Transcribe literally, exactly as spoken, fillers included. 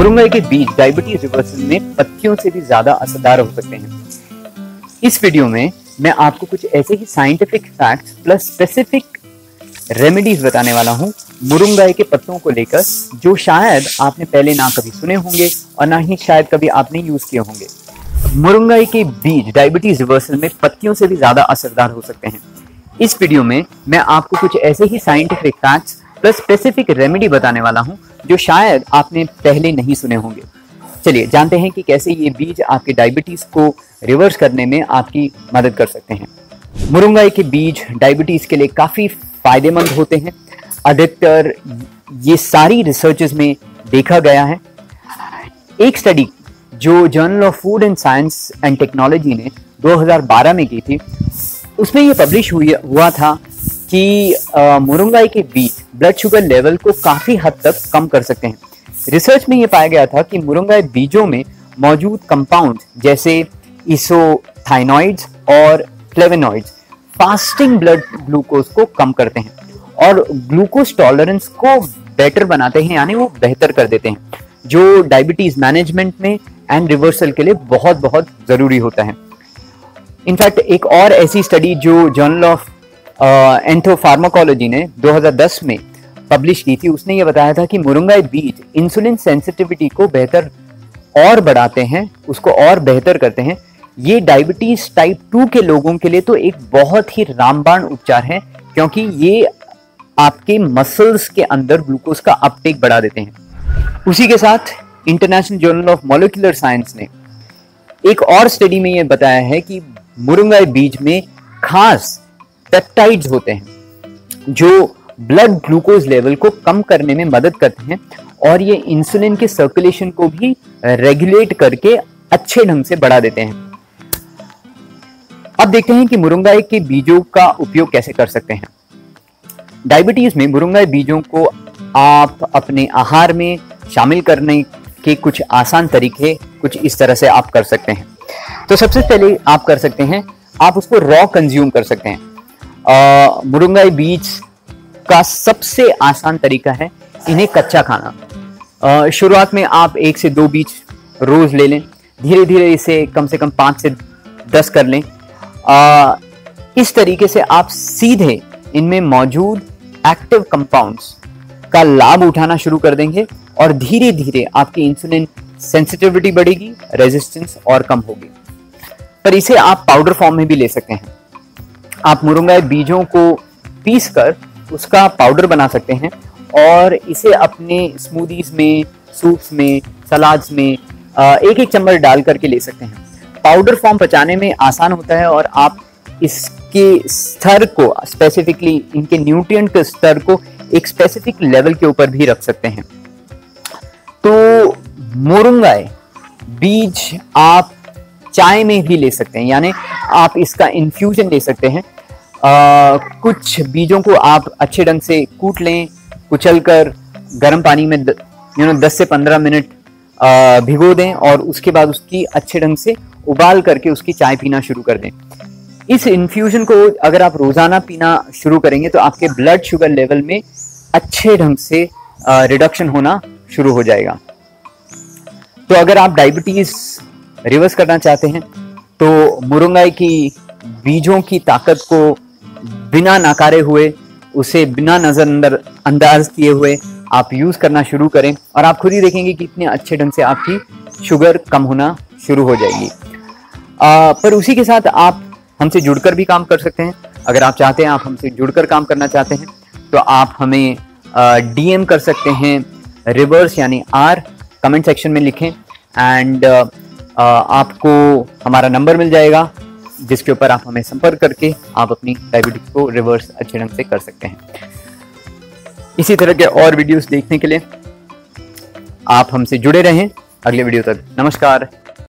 मुरुंगाई के बीज diabetes reversal में पत्तियों से भी ज्यादा असरदार हो सकते हैं। इस वीडियो में मैं आपको कुछ ऐसे ही scientific facts plus specific remedies बताने वाला हूँ मुरुंगाई के पत्तों को लेकर, जो शायद आपने पहले ना कभी सुने होंगे और ना ही शायद कभी आपने यूज किए होंगे। मुरुंगाई के बीज डायबिटीज रिवर्सल में पत्तियों से भी ज्यादा असरदार हो सकते हैं। इस वीडियो में मैं आपको कुछ ऐसे ही scientific facts plus specific remedy बताने वाला हूं जो शायद आपने पहले नहीं सुने होंगे। चलिए जानते हैं कि कैसे ये बीज आपके डायबिटीज को रिवर्स करने में आपकी मदद कर सकते हैं। मुरुंगाई के बीज डायबिटीज के लिए काफी फायदेमंद होते हैं। अधिकतर ये सारी रिसर्चेस में देखा गया है। एक स्टडी जो journal of food and science and technology ने दो हज़ार बारह में की थी, उसमें ये पब्लिश हुआ था कि मुरुंगाई के बीज ब्लड शुगर लेवल को काफी हद तक कम कर सकते हैं। रिसर्च में ये पाया गया था कि मुरुंगाई बीजों में मौजूद कंपाउंड जैसे इसोथाइनॉइड्स और फ्लेवोनॉइड्स फास्टिंग ब्लड ग्लूकोज को कम करते हैं और ग्लूकोज टॉलरेंस को बेटर बनाते हैं, यानी वो बेहतर कर देते हैं, जो डायबिटीज मैनेजमेंट में एंड रिवर्सल के लिए बहुत बहुत जरूरी होता है। इनफैक्ट एक और ऐसी स्टडी जो जर्नल ऑफ एंथोफार्माकोलॉजी ने दो हज़ार दस में पब्लिश की थी, उसने ये बताया था कि मुरुंगाई बीज इंसुलिन सेंसिटिविटी को बेहतर और बढ़ाते हैं, उसको और बेहतर करते हैं। ये डायबिटीज टाइप टू के लोगों के लिए तो एक बहुत ही रामबाण उपचार है, क्योंकि ये आपके मसल्स के अंदर ग्लूकोज का अपटेक बढ़ा देते हैं। उसी के साथ international journal of molecular science ने एक और स्टडी में ये बताया है कि मुरुंगाई बीज में खास पेप्टाइड्स होते हैं जो ब्लड ग्लूकोज लेवल को कम करने में मदद करते हैं और ये इंसुलिन के सर्कुलेशन को भी रेगुलेट करके अच्छे ढंग से बढ़ा देते हैं। अब देखते हैं कि मुरुंगाई के बीजों का उपयोग कैसे कर सकते हैं। डायबिटीज में मुरुंगाई बीजों को आप अपने आहार में शामिल करने के कुछ आसान तरीके कुछ इस तरह से आप कर सकते हैं। तो सबसे पहले आप कर सकते हैं, आप उसको रॉ कंज्यूम कर सकते हैं। मुरुंगाई बीज का सबसे आसान तरीका है इन्हें कच्चा खाना। शुरुआत में आप एक से दो बीज रोज ले लें, धीरे धीरे इसे कम से कम पाँच से दस कर लें। आ, इस तरीके से आप सीधे इनमें मौजूद एक्टिव कंपाउंड्स का लाभ उठाना शुरू कर देंगे और धीरे धीरे आपकी इंसुलिन सेंसिटिविटी बढ़ेगी, रेजिस्टेंस और कम होगी। पर इसे आप पाउडर फॉर्म में भी ले सकते हैं। आप मुरुंगाई बीजों को पीस कर उसका पाउडर बना सकते हैं और इसे अपने स्मूदीज में, सूप्स में, सलाड्स में एक एक चम्मच डाल करके ले सकते हैं। पाउडर फॉर्म पचाने में आसान होता है और आप इसके स्तर को स्पेसिफिकली, इनके न्यूट्रिएंट के स्तर को एक स्पेसिफिक लेवल के ऊपर भी रख सकते हैं। तो मुरुंगाई बीज आप चाय में भी ले सकते हैं, यानी आप इसका इन्फ्यूजन ले सकते हैं। आ, कुछ बीजों को आप अच्छे ढंग से कूट लें, कुचल कर गर्म पानी में यू नो दस से पंद्रह मिनट भिगो दें और उसके बाद उसकी अच्छे ढंग से उबाल करके उसकी चाय पीना शुरू कर दें। इस इन्फ्यूजन को अगर आप रोजाना पीना शुरू करेंगे तो आपके ब्लड शुगर लेवल में अच्छे ढंग से रिडक्शन होना शुरू हो जाएगा। तो अगर आप डायबिटीज रिवर्स करना चाहते हैं तो मुरुंगाई की बीजों की ताकत को बिना नकारे हुए, उसे बिना नजर अंदाज किए हुए आप यूज करना शुरू करें और आप खुद ही देखेंगे कि इतने अच्छे ढंग से आपकी शुगर कम होना शुरू हो जाएगी। आ, पर उसी के साथ आप हमसे जुड़कर भी काम कर सकते हैं। अगर आप चाहते हैं, आप हमसे जुड़कर काम करना चाहते हैं तो आप हमें डीएम कर सकते हैं, रिवर्स यानी आर कमेंट सेक्शन में लिखें एंड आपको हमारा नंबर मिल जाएगा जिसके ऊपर आप हमें संपर्क करके आप अपनी डायबिटीज को रिवर्स अच्छे ढंग से कर सकते हैं। इसी तरह के और वीडियोस देखने के लिए आप हमसे जुड़े रहें। अगले वीडियो तक नमस्कार।